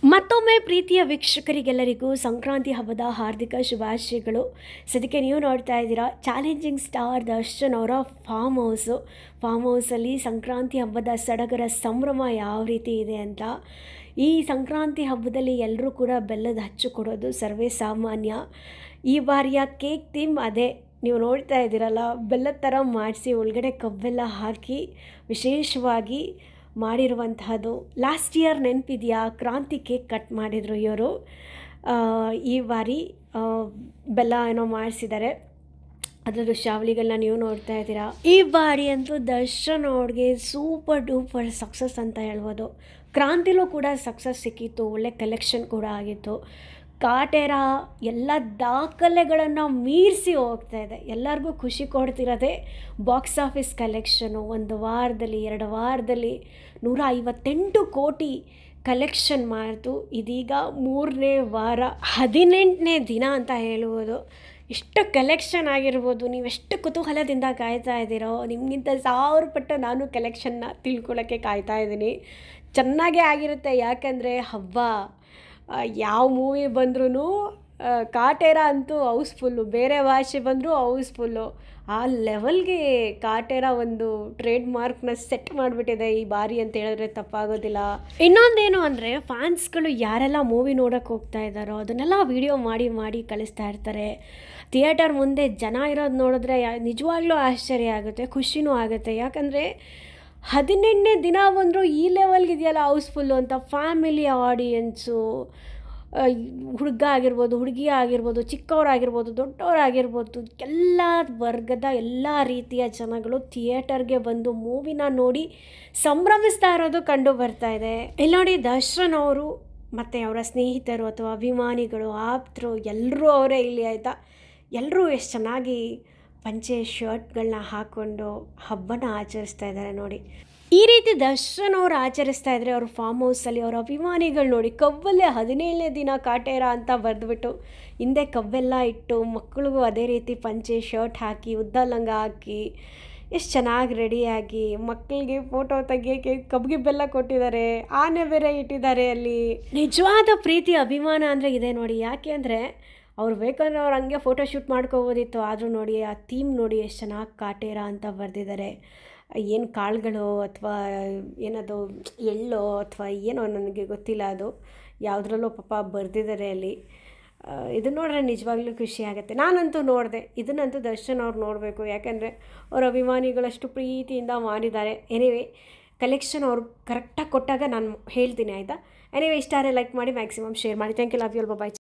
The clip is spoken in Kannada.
ಮತ್ತೊಮ್ಮೆ ಪ್ರೀತಿಯ ವೀಕ್ಷಕರಿಗೆಲ್ಲರಿಗೂ ಸಂಕ್ರಾಂತಿ ಹಬ್ಬದ ಹಾರ್ದಿಕ ಶುಭಾಶಯಗಳು. ಸದ್ಯಕ್ಕೆ ನೀವು ನೋಡ್ತಾ ಇದ್ದೀರಾ ಚಾಲೆಂಜಿಂಗ್ ಸ್ಟಾರ್ ದರ್ಶನ್ ಅವರ ಫಾರ್ಮ್ ಹೌಸಲ್ಲಿ ಸಂಕ್ರಾಂತಿ ಹಬ್ಬದ ಸಡಗರ ಸಂಭ್ರಮ ಯಾವ ರೀತಿ ಇದೆ ಅಂತ. ಈ ಸಂಕ್ರಾಂತಿ ಹಬ್ಬದಲ್ಲಿ ಎಲ್ಲರೂ ಕೂಡ ಬೆಲ್ಲದ ಹಚ್ಚು ಕೊಡೋದು ಸರ್ವೇ ಸಾಮಾನ್ಯ. ಈ ಬಾರಿಯ ಕೇಕ್ ಥೀಮ್ ಅದೇ ನೀವು ನೋಡ್ತಾ ಇದ್ದೀರಲ್ಲ, ಬೆಲ್ಲದ ಥರ ಮಾಡಿಸಿ ಒಳಗಡೆ ಕಬ್ಬೆಲ್ಲ ಹಾಕಿ ವಿಶೇಷವಾಗಿ ಮಾಡಿರುವಂತಹದ್ದು. ಲಾಸ್ಟ್ ಇಯರ್ ನೆನಪಿದೆಯಾ, ಕ್ರಾಂತಿ ಕೇಕ್ ಕಟ್ ಮಾಡಿದರು ಇವರು. ಈ ಬಾರಿ ಬೆಲ್ಲ ಏನೋ ಮಾಡಿಸಿದ್ದಾರೆ, ಅದರ ದೃಶ್ಯಾವಳಿಗಳನ್ನ ನೀವು ನೋಡ್ತಾ ಇದ್ದೀರಾ. ಈ ಬಾರಿ ಅಂತೂ ದರ್ಶನ್ ಅವ್ರಿಗೆ ಸೂಪರ್ ಡೂಪರ್ ಸಕ್ಸಸ್ ಅಂತ ಹೇಳ್ಬೋದು. ಕ್ರಾಂತಿಲೂ ಕೂಡ ಸಕ್ಸಸ್ ಸಿಕ್ಕಿತ್ತು, ಒಳ್ಳೆ ಕಲೆಕ್ಷನ್ ಕೂಡ ಆಗಿತ್ತು. ಕಾಟೇರ ಎಲ್ಲ ದಾಖಲೆಗಳನ್ನು ಮೀರಿಸಿ ಹೋಗ್ತಾ ಇದೆ. ಎಲ್ಲರಿಗೂ ಖುಷಿ ಕೊಡ್ತಿರೋದೇ ಬಾಕ್ಸ್ ಆಫೀಸ್ ಕಲೆಕ್ಷನು. 1 ವಾರದಲ್ಲಿ 2 ವಾರದಲ್ಲಿ 158 ಕೋಟಿ ಕಲೆಕ್ಷನ್ ಮಾಡಿತು. ಇದೀಗ 3ನೇ ವಾರ 18ನೇ ದಿನ ಅಂತ ಹೇಳ್ಬೋದು. ಎಷ್ಟು ಕಲೆಕ್ಷನ್ ಆಗಿರ್ಬೋದು, ನೀವೆಷ್ಟು ಕುತೂಹಲದಿಂದ ಕಾಯ್ತಾ ಇದ್ದೀರೋ, ನಿಮಗಿಂತ 1000 ಪಟ್ಟು ನಾನು ಕಲೆಕ್ಷನ್ನ ತಿಳ್ಕೊಳ್ಳೋಕ್ಕೆ ಕಾಯ್ತಾ ಇದ್ದೀನಿ. ಚೆನ್ನಾಗೇ ಆಗಿರುತ್ತೆ, ಯಾಕಂದರೆ ಹಬ್ಬ ಯಾವ ಮೂವಿ ಬಂದ್ರೂ ಕಾಟೇರ ಅಂತೂ ಹೌಸ್ಫುಲ್ಲು, ಬೇರೆ ಭಾಷೆ ಬಂದರೂ ಹೌಸ್ಫುಲ್ಲು. ಆ ಲೆವೆಲ್ಗೆ ಕಾಟೇರ ಒಂದು ಟ್ರೇಡ್ ಮಾರ್ಕ್ನ ಸೆಟ್ ಮಾಡಿಬಿಟ್ಟಿದೆ ಈ ಬಾರಿ ಅಂತ ಹೇಳಿದ್ರೆ ತಪ್ಪಾಗೋದಿಲ್ಲ. ಇನ್ನೊಂದೇನು ಅಂದರೆ, ಫ್ಯಾನ್ಸ್ಗಳು ಯಾರೆಲ್ಲ ಮೂವಿ ನೋಡೋಕ್ಕೆ ಹೋಗ್ತಾ ಇದ್ದಾರೋ ಅದನ್ನೆಲ್ಲ ವಿಡಿಯೋ ಮಾಡಿ ಕಳಿಸ್ತಾ ಇರ್ತಾರೆ. ಥಿಯೇಟರ್ ಮುಂದೆ ಜನ ಇರೋದು ನೋಡಿದ್ರೆ ನಿಜವಾಗ್ಲೂ ಆಶ್ಚರ್ಯ ಆಗುತ್ತೆ, ಖುಷಿನೂ ಆಗುತ್ತೆ. ಯಾಕಂದರೆ 18ನೇ ದಿನ ಬಂದರೂ ಈ ಲೆವೆಲ್ಗಿದೆಯಲ್ಲ ಹೌಸ್ಫುಲ್ಲು ಅಂತ. ಫ್ಯಾಮಿಲಿ ಆಡಿಯನ್ಸು, ಹುಡುಗ ಆಗಿರ್ಬೋದು, ಹುಡುಗಿ ಆಗಿರ್ಬೋದು, ಚಿಕ್ಕವರಾಗಿರ್ಬೋದು, ದೊಡ್ಡವರಾಗಿರ್ಬೋದು, ಎಲ್ಲ ವರ್ಗದ ಎಲ್ಲ ರೀತಿಯ ಜನಗಳು ಥಿಯೇಟರ್ಗೆ ಬಂದು ಮೂವಿನ ನೋಡಿ ಸಂಭ್ರಮಿಸ್ತಾ ಇರೋದು ಕಂಡು ಬರ್ತಾ ಇದೆ. ಇಲ್ಲಿ ನೋಡಿ, ದರ್ಶನ್ ಅವರು ಮತ್ತು ಅವರ ಸ್ನೇಹಿತರು ಅಥವಾ ಅಭಿಮಾನಿಗಳು, ಆಪ್ತರು ಎಲ್ಲರೂ ಅವರೇ ಇಲ್ಲಿ, ಆಯಿತಾ. ಎಲ್ಲರೂ ಎಷ್ಟು ಚೆನ್ನಾಗಿ ಪಂಚೆ ಶರ್ಟ್ಗಳನ್ನ ಹಾಕ್ಕೊಂಡು ಹಬ್ಬನ ಆಚರಿಸ್ತಾ ಇದ್ದಾರೆ ನೋಡಿ. ಈ ರೀತಿ ದರ್ಶನ್ ಅವರು ಆಚರಿಸ್ತಾ ಇದ್ದಾರೆ ಅವ್ರ ಫಾರ್ಮ್ ಹೌಸಲ್ಲಿ. ಅವ್ರ ಅಭಿಮಾನಿಗಳು ನೋಡಿ, ಕಬ್ಬಲ್ಲೇ 17ನೇ ದಿನ ಕಾಟೇರ ಅಂತ ಬರೆದ್ಬಿಟ್ಟು ಹಿಂದೆ ಕಬ್ಬೆಲ್ಲ ಇಟ್ಟು, ಮಕ್ಕಳಿಗೂ ಅದೇ ರೀತಿ ಪಂಚೆ ಶರ್ಟ್ ಹಾಕಿ, ಉದ್ದ ಲಂಗ ಹಾಕಿ ಎಷ್ಟು ಚೆನ್ನಾಗಿ ರೆಡಿಯಾಗಿ ಮಕ್ಕಳಿಗೆ ಫೋಟೋ ತೆಗಿಯೋಕ್ಕೆ ಕಬ್ಬಿಗೆ ಬೆಲ್ಲ ಕೊಟ್ಟಿದ್ದಾರೆ, ಆನೆ ಬೇರೆ ಇಟ್ಟಿದ್ದಾರೆ ಅಲ್ಲಿ. ನಿಜವಾದ ಪ್ರೀತಿ ಅಭಿಮಾನ ಅಂದರೆ ಇದೆ ನೋಡಿ. ಯಾಕೆ ಅಂದರೆ ಅವ್ರು ಬೇಕಂದ್ರೆ ಅವ್ರು ಹಂಗೆ ಫೋಟೋ ಶೂಟ್ ಮಾಡ್ಕೋಬೋದಿತ್ತು. ಆದರೂ ನೋಡಿ, ಆ ಥೀಮ್ ನೋಡಿ ಎಷ್ಟು ಚೆನ್ನಾಗಿ ಕಾಟೇರ ಅಂತ ಬರೆದಿದ್ದಾರೆ. ಏನು ಕಾಳುಗಳು ಅಥವಾ ಏನದು ಎಳ್ಳೋ ಅಥವಾ ಏನೋ ನನಗೆ ಗೊತ್ತಿಲ್ಲ, ಅದು ಯಾವುದ್ರಲ್ಲೋ ಪಾಪ ಬರೆದಿದ್ದಾರೆ ಅಲ್ಲಿ. ಇದನ್ನು ನೋಡಿದ್ರೆ ನಿಜವಾಗ್ಲೂ ಖುಷಿ ಆಗುತ್ತೆ. ನಾನಂತೂ ನೋಡಿದೆ, ಇದನ್ನಂತೂ ದರ್ಶನ್ ಅವ್ರು ನೋಡಬೇಕು. ಯಾಕೆಂದರೆ ಅವ್ರ ಅಭಿಮಾನಿಗಳಷ್ಟು ಪ್ರೀತಿಯಿಂದ ಮಾಡಿದ್ದಾರೆ. ಎನಿವೇ, ಕಲೆಕ್ಷನ್ ಅವ್ರು ಕರೆಕ್ಟಾಗಿ ಕೊಟ್ಟಾಗ ನಾನು ಹೇಳ್ತೀನಿ, ಆಯಿತಾ. ಎನಿವೇ, ಇಷ್ಟಾರೆ ಲೈಕ್ ಮಾಡಿ, ಮ್ಯಾಕ್ಸಿಮಮ್ ಶೇರ್ ಮಾಡಿ. Thank you, love you all, bye.